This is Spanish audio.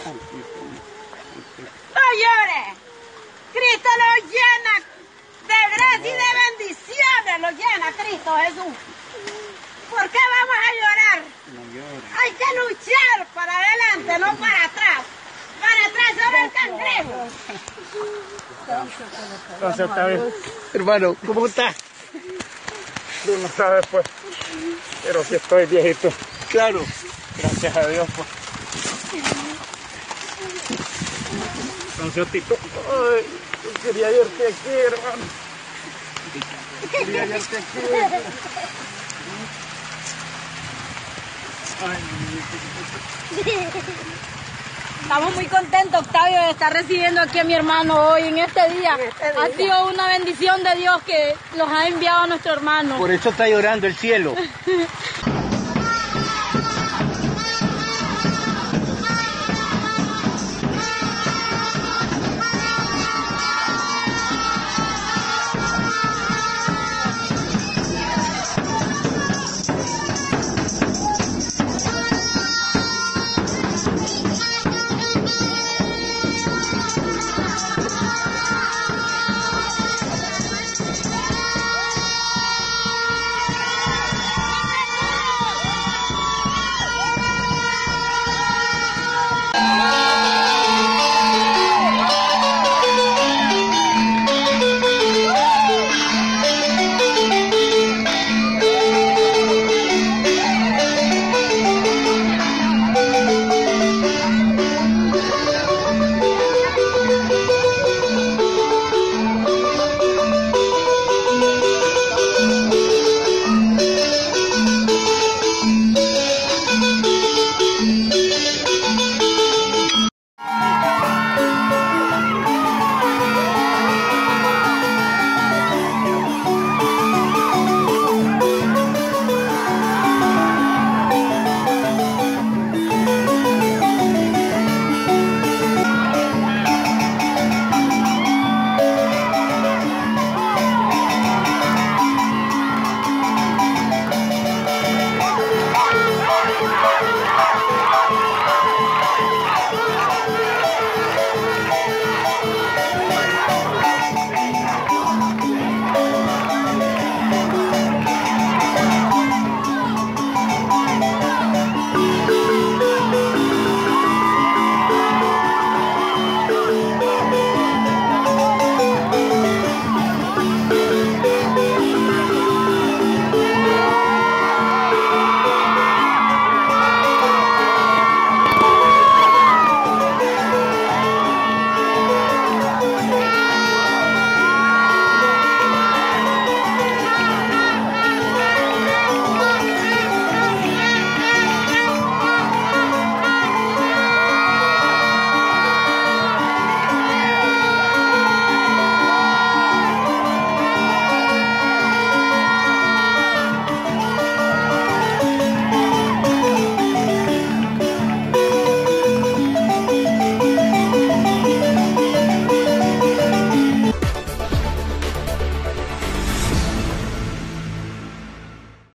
No llores. Cristo nos llena de gracia y de bendiciones. Lo llena Cristo Jesús. ¿Por qué vamos a llorar? No llores. Hay que luchar para adelante, no para atrás. Para atrás solo el cangrejo. Entonces, Octavio, hermano, ¿cómo estás? Tú no sabes, pues, pero sí estoy viejito. Claro. Gracias a Dios, pues. Entonces, Tito, ay, yo quería verte aquí, hermano. Quería verte aquí. Ay, Estamos muy contentos, Octavio, de estar recibiendo aquí a mi hermano hoy, en este día. Ha sido una bendición de Dios que los ha enviado a nuestro hermano. por eso está llorando el cielo.